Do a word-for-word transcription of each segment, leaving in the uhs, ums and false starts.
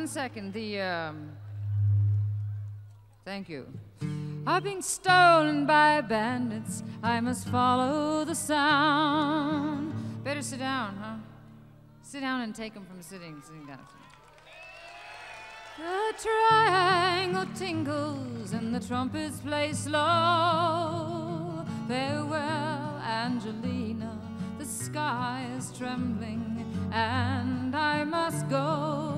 one second. The, um... Thank you. I've been stolen by bandits. I must follow the sound. Better sit down, huh? Sit down and take them from sitting, sitting down. The triangle tinkles and the trumpets play slow. Farewell, Angelina, the sky is trembling and I must go.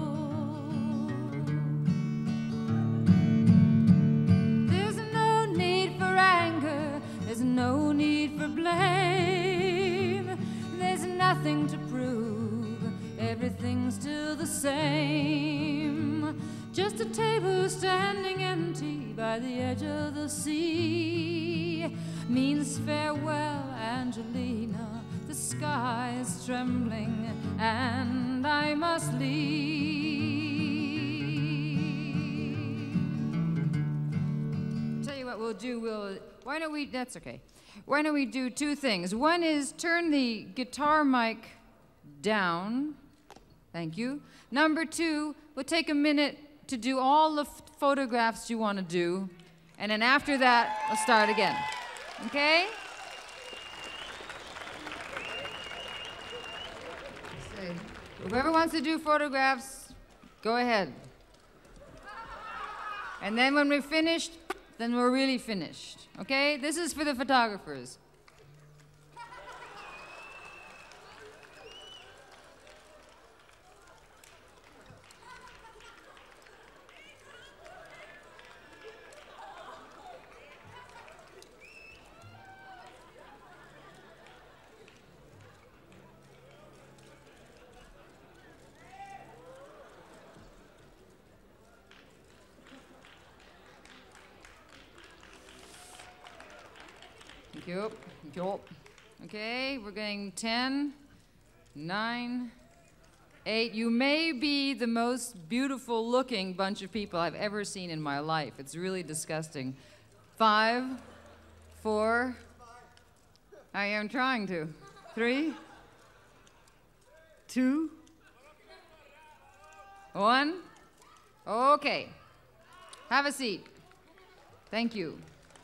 There's no need for anger, there's no need for blame. There's nothing to prove, everything's still the same. Just a table standing empty by the edge of the sea means farewell, Angelina, the sky is trembling and I must leave. Tell you what we'll do, we'll, why don't we, that's okay. Why don't we do two things? One is turn the guitar mic down. Thank you. Number two, we'll take a minute to do all the photographs you want to do, and then after that, we'll start again. Okay? So, whoever wants to do photographs, go ahead. And then when we're finished, then we're really finished. Okay? This is for the photographers. Thank you. Thank you. Okay, we're going ten, nine, eight. You may be the most beautiful looking bunch of people I've ever seen in my life. It's really disgusting. Five, four, I am trying to. Three, two, one. Okay. Have a seat. Thank you.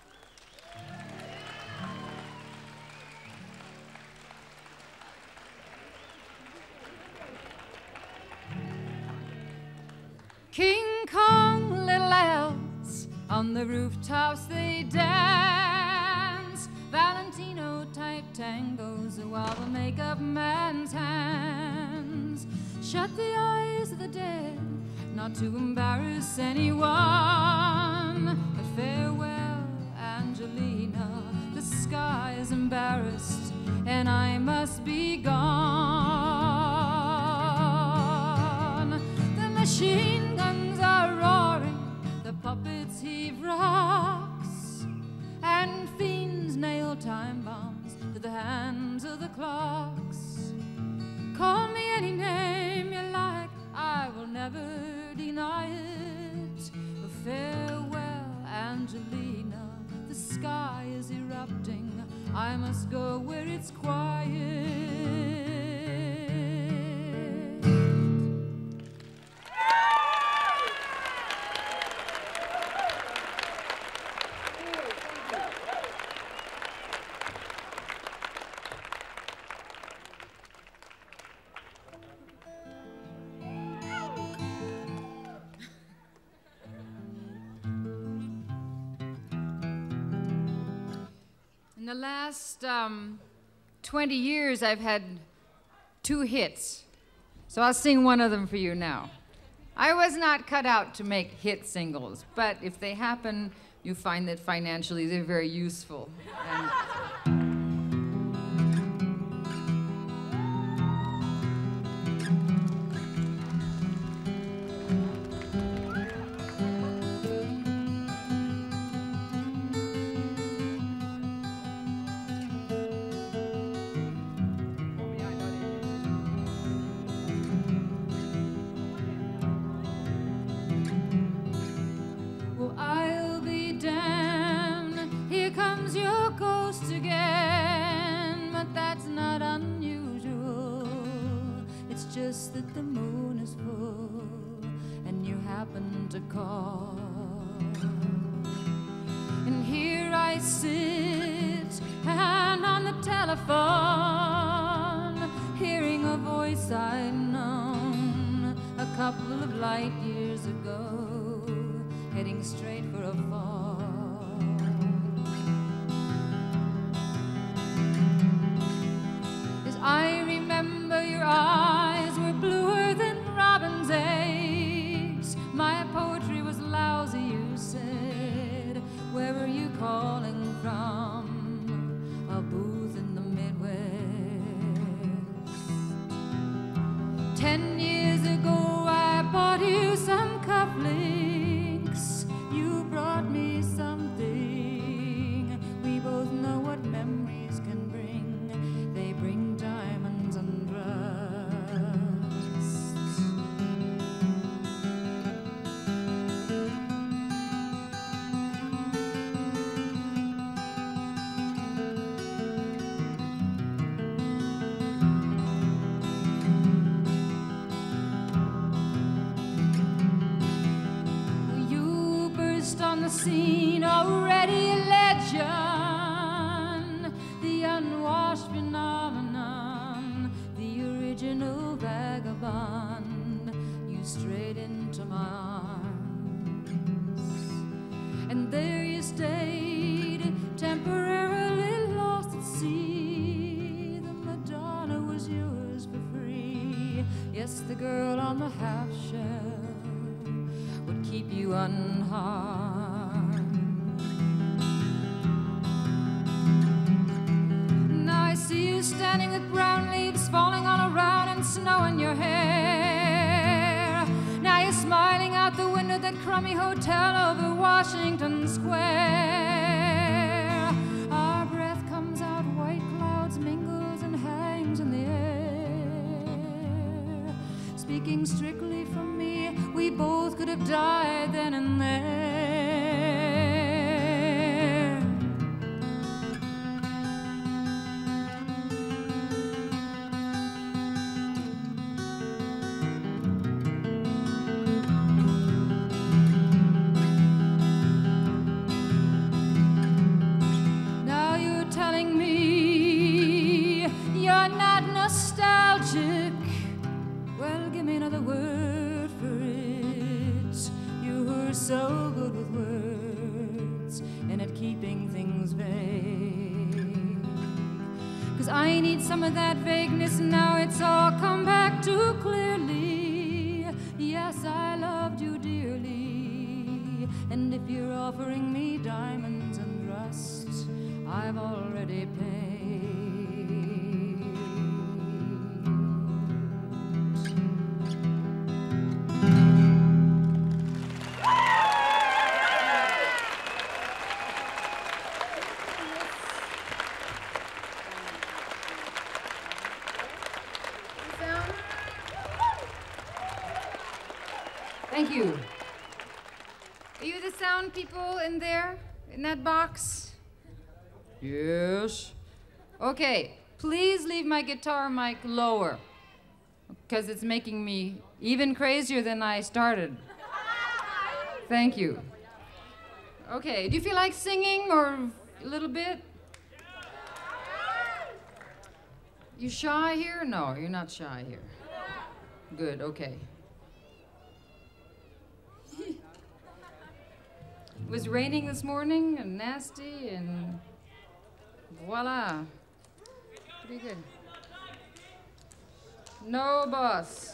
King Kong, little elves, on the rooftops they dance. Valentino-type tangos while the makeup man's hands shut the eyes of the dead, not to embarrass anyone. But farewell, Angelina, the sky is embarrassed, and I must be gone. The machine are roaring, the puppets heave rocks, and fiends nail time bombs to the hands of the clocks. Call me any name you like, I will never deny it. But farewell, Angelina, the sky is erupting, I must go where it's quiet. In the last um, twenty years, I've had two hits. So I'll sing one of them for you now. I was not cut out to make hit singles, but if they happen, you find that financially they're very useful. And just that the moon is full and to call. And here I sit, and on the telephone, hearing a voice I'd known a couple of light years ago, heading straight for a fall. As I remember, your eyes were bluer than robin's eggs. My poetry was lousy, you said. Where were you calling from? A booth in the Midwest. Ten years ago I bought you some cufflinks. You brought me something. We both know what memories can bring. They bring diamonds and rust. On the scene, already a legend, the unwashed phenomenon, the original vagabond. You strayed into my arms, and there you stayed, temporarily lost at sea. The Madonna was yours for free. Yes, the girl on the half shell would keep you unharmed. Now I see you standing with brown leaves falling all around and snow in your hair. Now you're smiling out the window of that crummy hotel over Washington Square. Our breath comes out, white clouds mingles and hangs in the air. Speaking strictly from me, we both could have died then and there. Now you're telling me you're not nostalgic. Well, give me another word for it. You were so good with words and at keeping things vague. 'Cause I need some of that vagueness now. It's all come back too clearly. Yes, I loved you dearly, and if you're offering me diamonds and rust, I've already paid. Thank you. Are you the sound people in there, in that box? Yes. Okay, please leave my guitar mic lower, because it's making me even crazier than I started. Thank you. Okay, do you feel like singing or a little bit? You shy here? No, you're not shy here. Good, okay. It was raining this morning and nasty, and voila. Pretty good. No boss.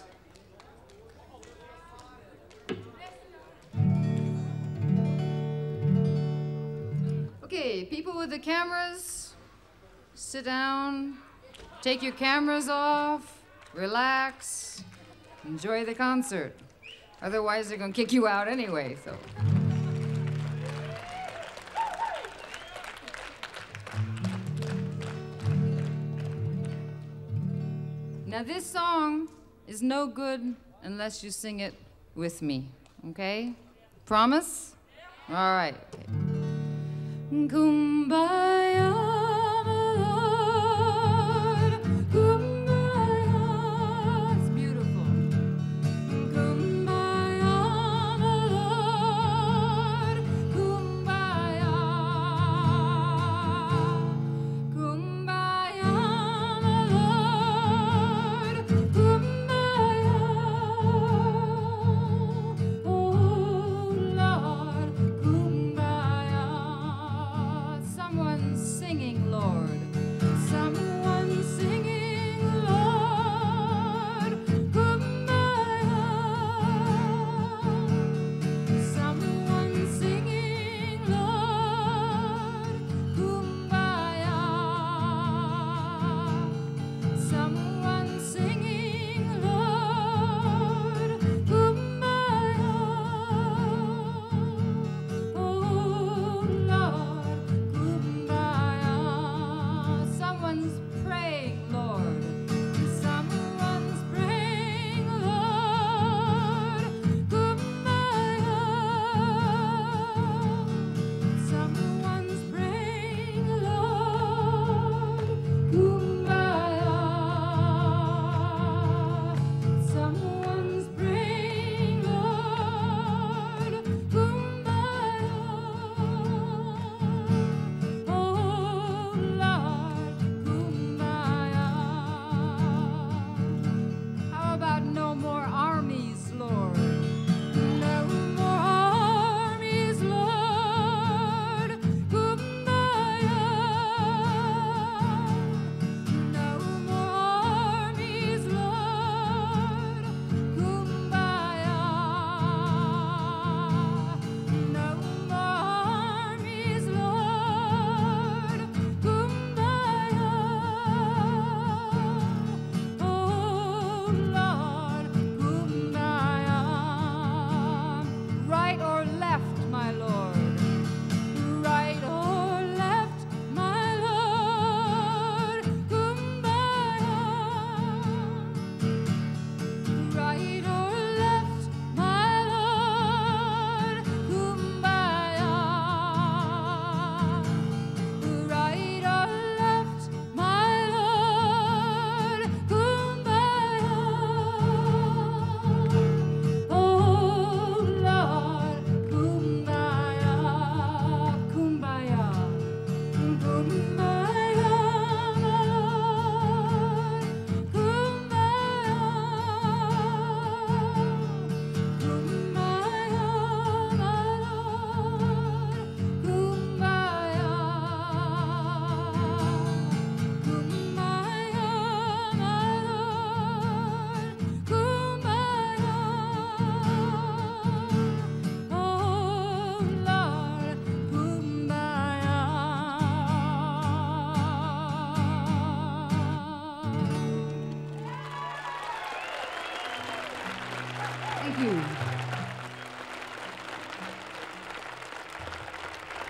Okay, people with the cameras, sit down, take your cameras off, relax, enjoy the concert. Otherwise, they're gonna kick you out anyway, so. Now this song is no good unless you sing it with me, okay? Promise? All right. Kumbaya, my Lord, kumbaya, it's beautiful. Kumbaya, my Lord.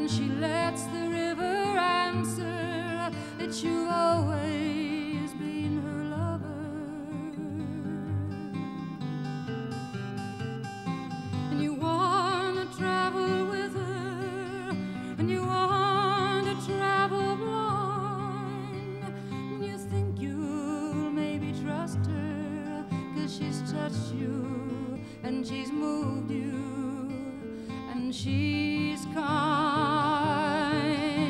and she lets the river answer that you've always been her lover. And you want to travel with her, and you want to travel blind, and you think you'll maybe trust her, 'cause she's touched you and she's moved you, and she's kind.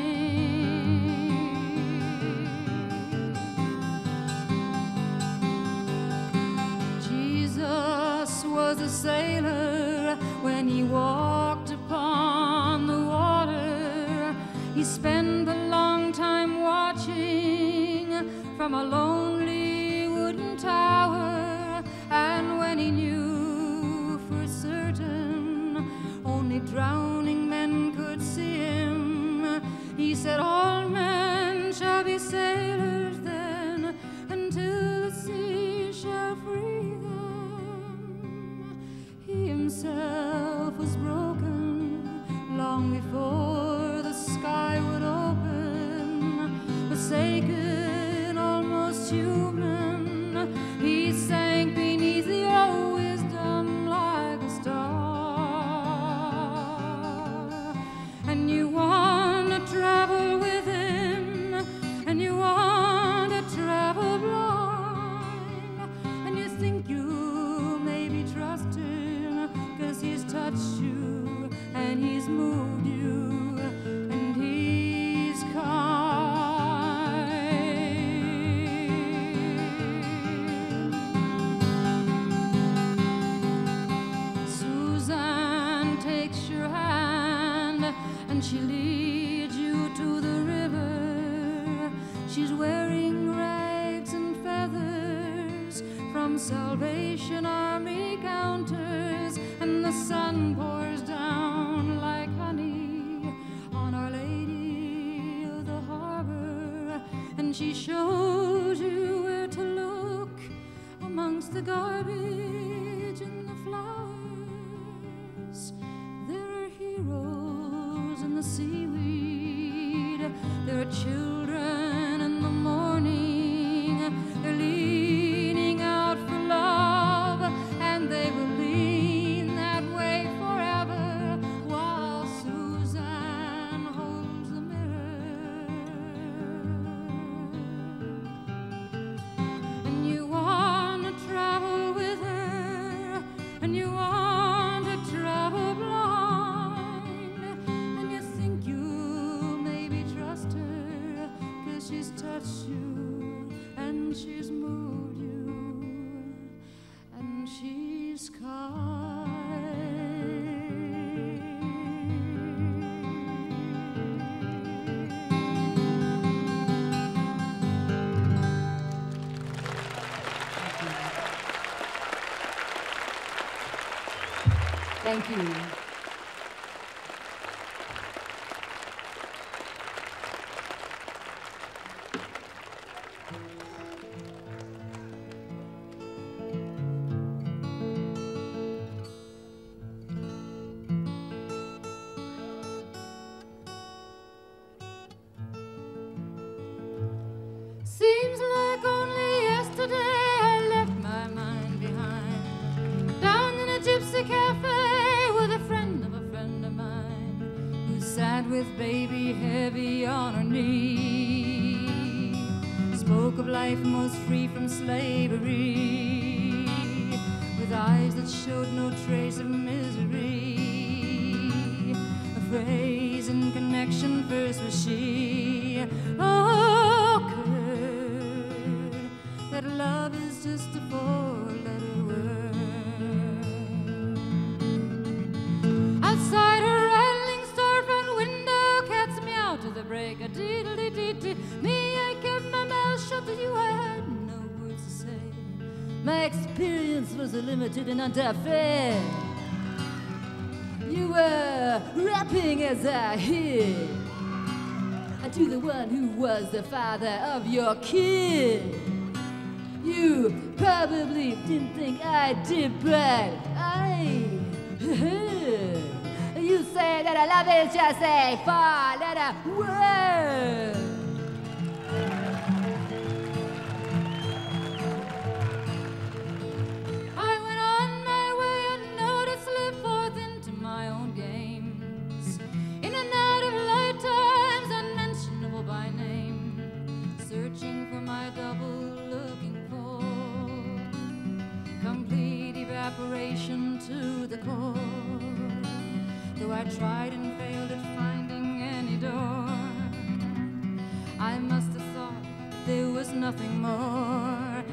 Jesus was a sailor when he walked upon the water. He spent a long time watching from a lonely wooden tower, and when he knew for certain only drowning men could see him, he said, all men shall be sailors then, until the sea shall free them. He himself was broken long before the sky would open, forsaken, almost human. He sank beneath your wisdom like a star. And you want to travel with him, and you want to travel blind, and you think you maybe trust him, 'cause he's touched you and he's moved you, and he's kind. Suzanne takes your hand and she leads you to the river. She's wearing rags and feathers from Salvation Army counters, and the sun pours down like honey on Our Lady of the Harbor, and she shows you where to look amongst the garbage and the flowers. There are heroes in the seaweed, there are children in the morning. They're leaning out for love, and they will lean that way forever, while Suzanne holds the mirror. And you want to travel with her, and you want to travel blind, and you think you maybe trust her, 'cause she's touched you and she's moved you, and she's kind. Thank you. Seems like only yesterday I left my mind behind, down in a gypsy cafe with a friend of a friend of mine, who sat with baby heavy on her knee, spoke of life most free from slavery, with eyes that showed no trace of misery. A phrase in connection first was she, oh, Kurt, that love is just a four-letter word. Outside her rattling storefront window, cats meow to the break of diddly-dee-dee. Me, I kept my mouth shut, that you had no words to say. My experience was limited and unfair. You were rapping as I hear, and to the one who was the father of your kid. You probably didn't think I did, but I you say that love is just a four-letter word. I went on my way and to slip forth into my own games. In a night of lifetimes unmentionable by name, searching for my double, looking for complete evaporation to the core. Though I tried and failed at finding any door, I must have thought there was nothing more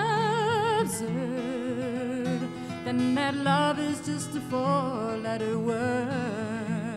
absurd than that love is just a four-letter word.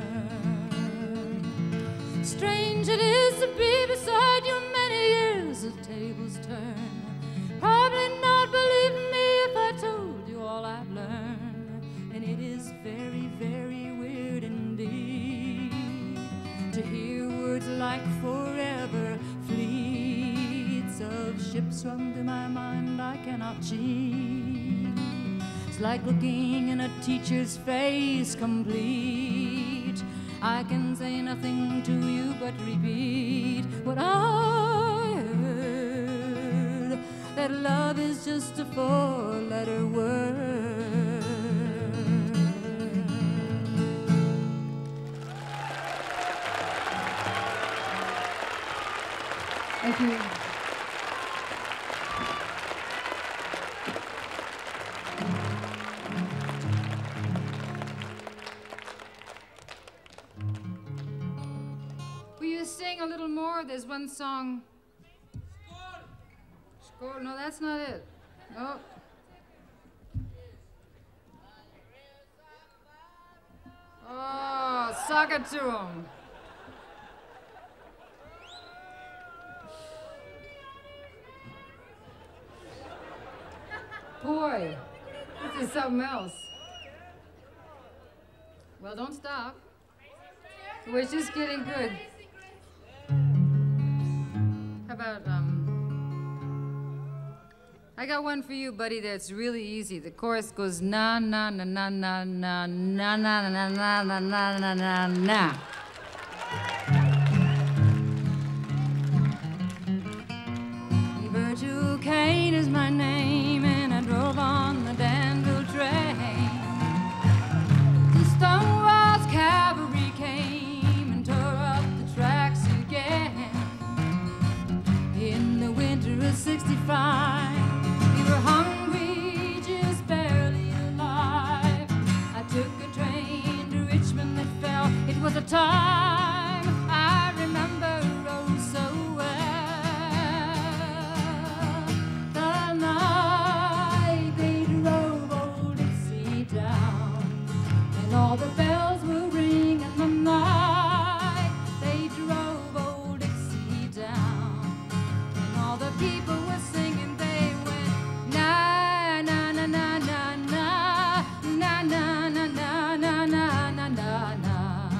Strange it is to be beside you many years as tables turn. Probably not believe me if I told you all I've learned. And it is very, very weird indeed to hear words like forever. Fleets of ships run through my mind I cannot cheat. It's like looking in a teacher's face complete. I can say nothing to you but repeat what I heard, that love is just a four-letter word. Thank you. Will you sing a little more? There's one song. Score. No, that's not it. No. Oh, suck it to him. Boy, this is something else. Well, don't stop. We're just getting good. How about, um, I got one for you, buddy, that's really easy. The chorus goes na na na na na na na na na na na na na na na. Virgil Kane is my name, and I drove on the Danville train. The Stonewall's cavalry came and tore up the tracks again. In the winter of sixty-five, we were hungry, just barely alive. I took a train to Richmond that fell. It was a time I remember oh so well. The night they drove old Dixie down, and all the bells were ringing the night they drove old Dixie down, and all the people were singing. They went na na na na na na na na na na na na na na na.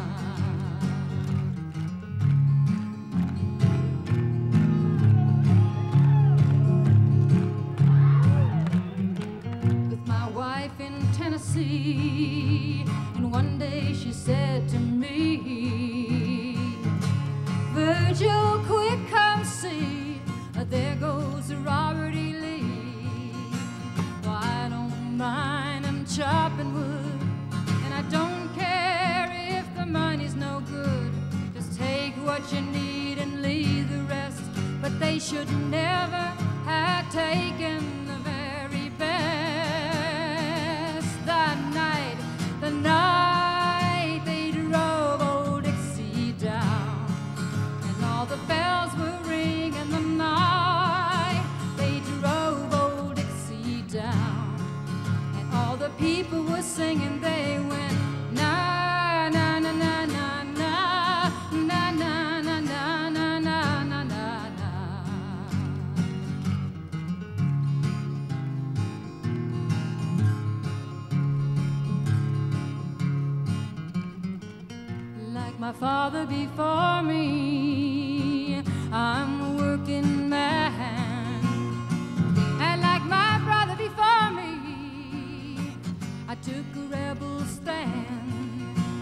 With my wife in Tennessee, and one day she said to me, Virgil, quick, come see, there goes Robert E. Lee. Well, I don't mind him chopping wood, and I don't care if the money's no good. Just take what you need and leave the rest. But they should never have taken the very best. The night, the night they drove old Dixie down, and all the bells were ringing the night they drove old Dixie down, and all the people were singing. They went na na na na na na na na na na na na na na. Like my father before me, I'm a working man, and like my brother before me, I took a rebel stand.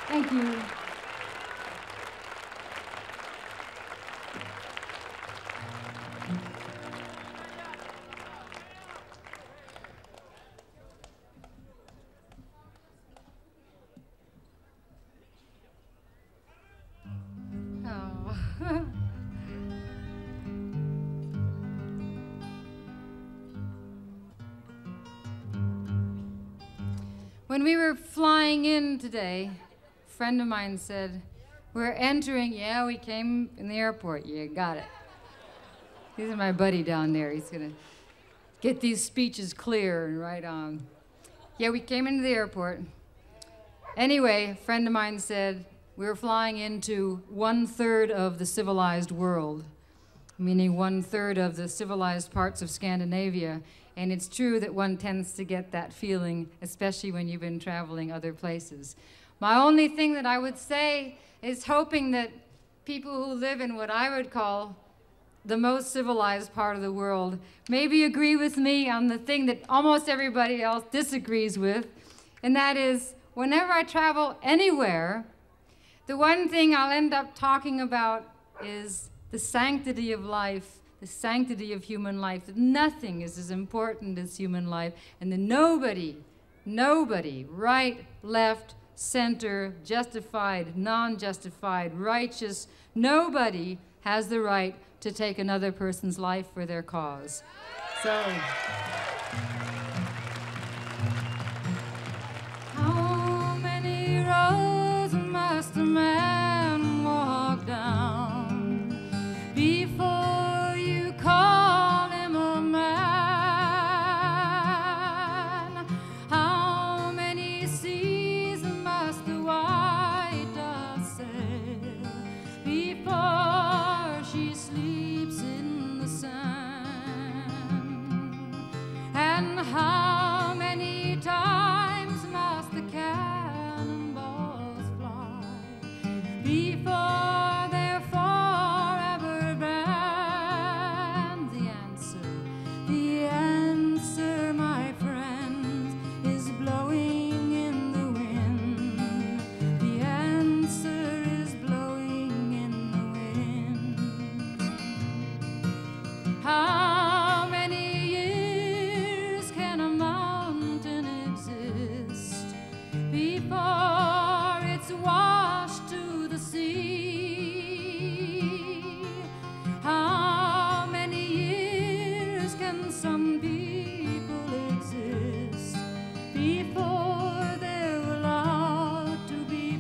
Thank you. Oh. When we were flying in today, a friend of mine said, we're entering, yeah, we came in the airport, you got it. He's my buddy down there, he's gonna get these speeches clear and right on. Yeah, we came into the airport. Anyway, a friend of mine said, we were flying into one third of the civilized world, meaning one third of the civilized parts of Scandinavia. And it's true that one tends to get that feeling, especially when you've been traveling other places. My only thing that I would say is hoping that people who live in what I would call the most civilized part of the world maybe agree with me on the thing that almost everybody else disagrees with, and that is whenever I travel anywhere, the one thing I'll end up talking about is the sanctity of life, the sanctity of human life, that nothing is as important as human life, and that nobody, nobody, right, left, center, justified, non-justified, righteous, nobody has the right to take another person's life for their cause. So, how many roads must a man walk down before you call him a man? How many seas must the white dove sail before she sleeps in the sand? And how many times must the cannonballs fly before they're forever banned? The answer, the answer, my friends, is blowing in the wind. The answer is blowing in the wind. How many years can a mountain exist before it's washed to the sea? How many years can some people exist before they're allowed to be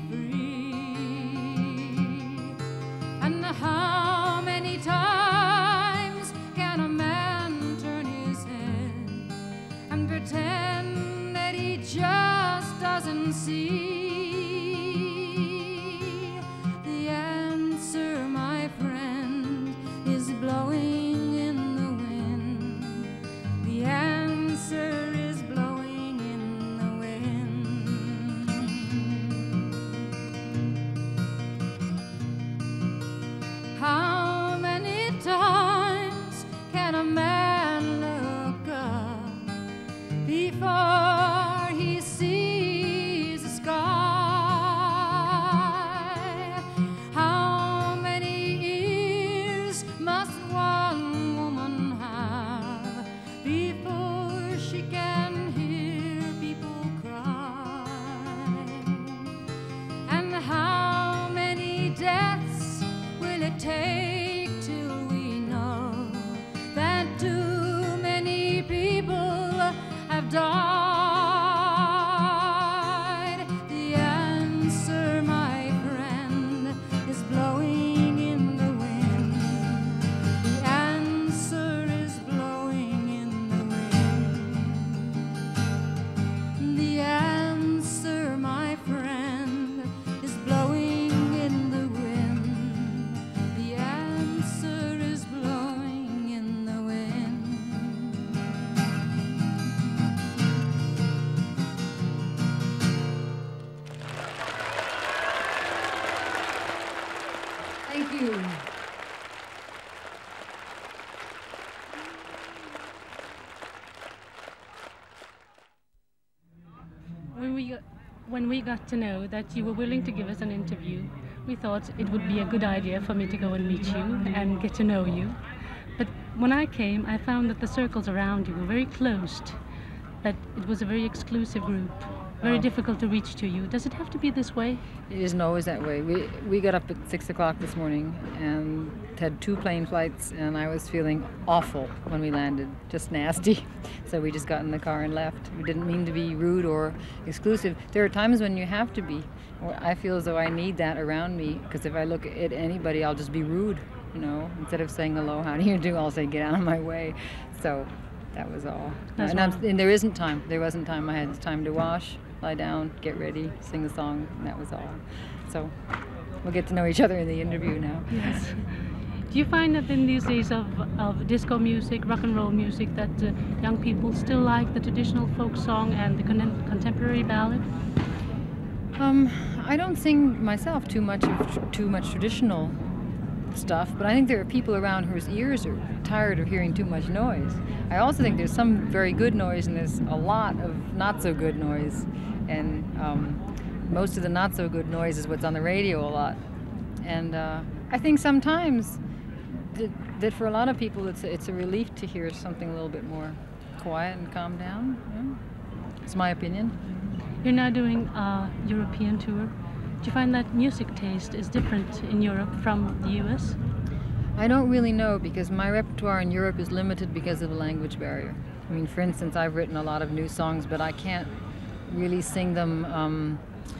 free? And how many times can a man turn his head and pretend that he just doesn't see? The answer, my friend, is blowing in the wind. The answer is blowing in the wind. How many times can a man look up before he sees the sky? How many ears must one woman have before she can hear people cry? And how many deaths will it take till we know that too many people have died? The answer, my friend, is blowing in the wind. The answer is blowing in the wind. The answer, my friend, is blowing in the wind. The answer is blowing in the wind. Thank you. When we got when we got to know that you were willing to give us an interview, we thought it would be a good idea for me to go and meet you and get to know you. But when I came, I found that the circles around you were very closed, that it was a very exclusive group, very Oh. difficult to reach to you. Does it have to be this way? It isn't always that way. We we got up at six o'clock this morning and had two plane flights, and I was feeling awful when we landed, just nasty. So we just got in the car and left. We didn't mean to be rude or exclusive. There are times when you have to be. Or I feel as though I need that around me, because if I look at anybody, I'll just be rude. You know, instead of saying hello, how do you do? I'll say get out of my way. So that was all. That's and, I'm, all. and there isn't time. There wasn't time. I had time to wash, lie down, get ready, sing a song, and that was all. So we'll get to know each other in the interview now. Yes. Do you find that in these days of, of disco music, rock and roll music, that uh, young people still like the traditional folk song and the con- contemporary ballad? Um, I don't sing myself too much of tr- too much traditional stuff, but I think there are people around whose ears are tired of hearing too much noise. I also think there's some very good noise and there's a lot of not so good noise, and um, most of the not so good noise is what's on the radio a lot. And uh, I think sometimes that, that for a lot of people it's a, it's a relief to hear something a little bit more quiet and calm down. Yeah. It's my opinion. You're now doing a European tour. Do you find that music taste is different in Europe from the U S? I don't really know, because my repertoire in Europe is limited because of the language barrier. I mean, for instance, I've written a lot of new songs, but I can't really sing them um,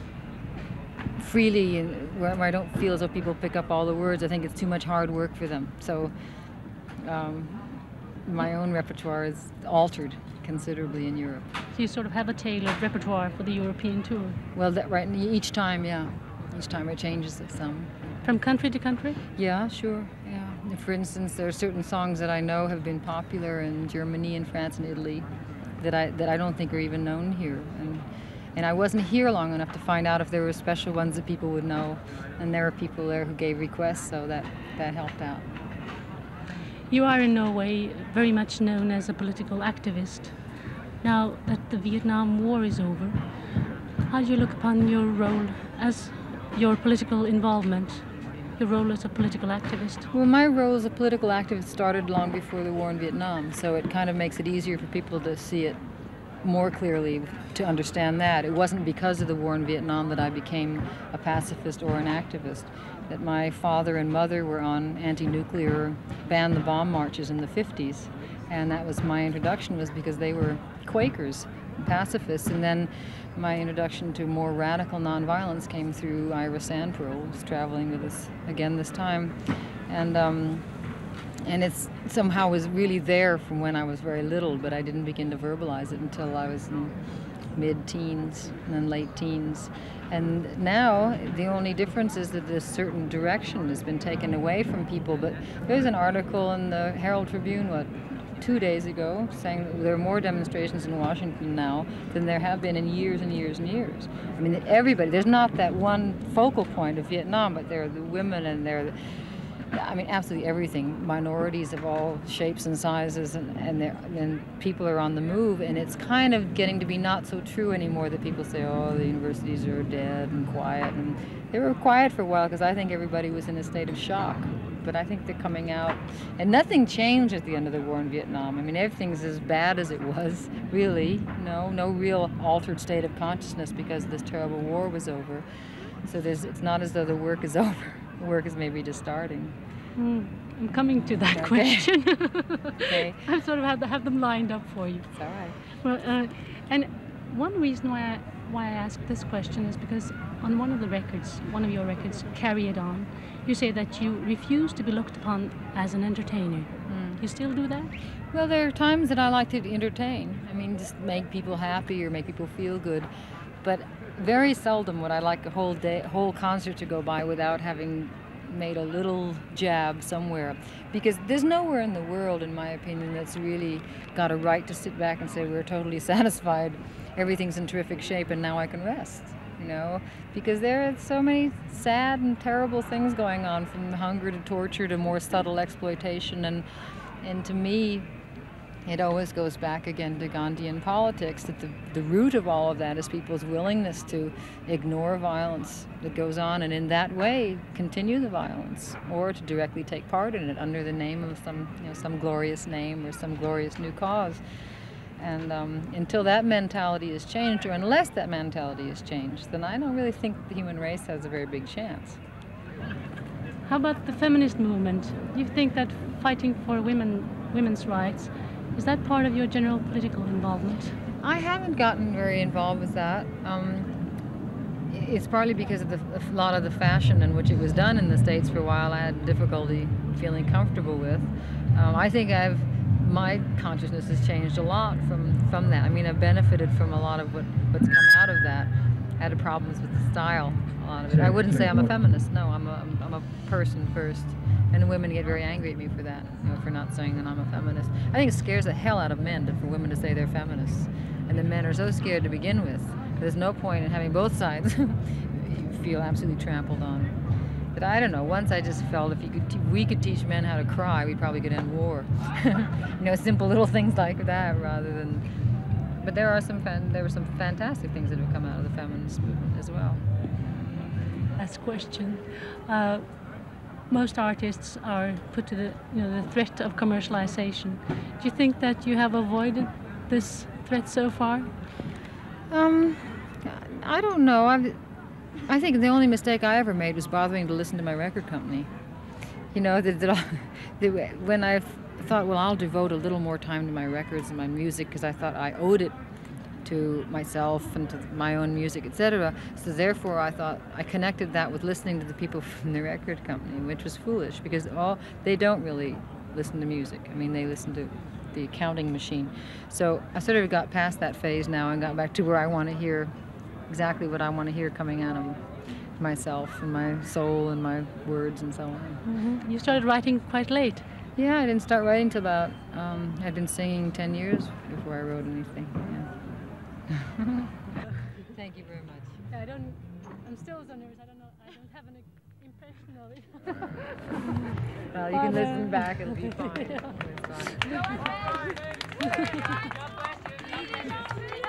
freely, and where, where I don't feel as though people pick up all the words. I think it's too much hard work for them. So um, my own repertoire is altered considerably in Europe. So you sort of have a tailored repertoire for the European tour. Well, that right each time, yeah, each time it changes it some. From country to country? Yeah, sure. Yeah. For instance, there are certain songs that I know have been popular in Germany and France and Italy that I that I don't think are even known here. And and I wasn't here long enough to find out if there were special ones that people would know. And there were people there who gave requests, so that that helped out. You are in Norway very much known as a political activist. Now that the Vietnam War is over, how do you look upon your role as your political involvement, your role as a political activist? Well, my role as a political activist started long before the war in Vietnam, so it kind of makes it easier for people to see it more clearly, to understand that. It wasn't because of the war in Vietnam that I became a pacifist or an activist. That my father and mother were on anti-nuclear, ban the bomb marches in the fifties, and that was my introduction, was because they were Quakers, pacifists, and then my introduction to more radical nonviolence came through Ira Sandpearl, who was traveling with us again this time, and um, and it's somehow was really there from when I was very little, but I didn't begin to verbalize it until I was in mid-teens and then late teens. And now the only difference is that this certain direction has been taken away from people. But there's an article in the Herald Tribune, what, two days ago, saying that there are more demonstrations in Washington now than there have been in years and years and years. I mean, everybody, there's not that one focal point of Vietnam, but there are the women and there are the, I mean, absolutely everything. Minorities of all shapes and sizes, and and, and people are on the move, and it's kind of getting to be not so true anymore that people say, oh, the universities are dead and quiet. And they were quiet for a while because I think everybody was in a state of shock. But I think they're coming out, and nothing changed at the end of the war in Vietnam. I mean, everything's as bad as it was, really. No, no real altered state of consciousness because this terrible war was over. So there's, it's not as though the work is over. The work is maybe just starting. Mm, I'm coming to that Okay. question. Okay. I sort of have, to have them lined up for you. It's all right. Well, uh, and one reason why I, why I asked this question is because on one of the records, one of your records, Carry It On, you say that you refuse to be looked upon as an entertainer. Mm. You still do that? Well, there are times that I like to entertain. I mean, just make people happy or make people feel good. But very seldom would I like a whole day, whole concert to go by without having made a little jab somewhere. Because there's nowhere in the world, in my opinion, that's really got a right to sit back and say, we're totally satisfied, everything's in terrific shape, and now I can rest. You know, because there are so many sad and terrible things going on, from hunger to torture to more subtle exploitation, and and to me, it always goes back again to Gandhian politics, that the, the root of all of that is people's willingness to ignore violence that goes on and in that way continue the violence, or to directly take part in it under the name of some, you know, some glorious name or some glorious new cause. And um, until that mentality is changed, or unless that mentality is changed, then I don't really think the human race has a very big chance. How about the feminist movement? Do you think that fighting for women, women's rights, is that part of your general political involvement? I haven't gotten very involved with that. Um, it's partly because of the, a lot of the fashion in which it was done in the States for a while I had difficulty feeling comfortable with. Um, I think I've, my consciousness has changed a lot from, from that. I mean, I've benefited from a lot of what, what's come out of that. I had problems with the style, a lot of it. I wouldn't say I'm a feminist, no, I'm a, I'm a person first. And women get very angry at me for that, you know, for not saying that I'm a feminist. I think it scares the hell out of men to, for women to say they're feminists. And the men are so scared to begin with. There's no point in having both sides you feel absolutely trampled on. But I don't know, once I just felt if you could t we could teach men how to cry, we probably could end war. You know, simple little things like that rather than... But there are some fan there were some fantastic things that have come out of the feminist movement as well. Last question. Uh, most artists are put to the, you know, the threat of commercialization. Do you think that you have avoided this threat so far? Um, I don't know. I've, I think the only mistake I ever made was bothering to listen to my record company. You know, that, that, that when I thought, well, I'll devote a little more time to my records and my music because I thought I owed it to myself and to my own music, et cetera. So therefore, I thought I connected that with listening to the people from the record company, which was foolish because all they don't really listen to music. I mean, they listen to the accounting machine. So I sort of got past that phase now and got back to where I want to hear exactly what I want to hear coming out of myself and my soul and my words and so on. Mm-hmm. You started writing quite late. Yeah, I didn't start writing till about, um, I'd been singing ten years before I wrote anything. Yeah. Thank you very much. Yeah, I don't, I'm still so nervous, I don't know, I don't have an impression of it. Well, you can listen back, it'll be fine. Yeah. It's fine. God bless you.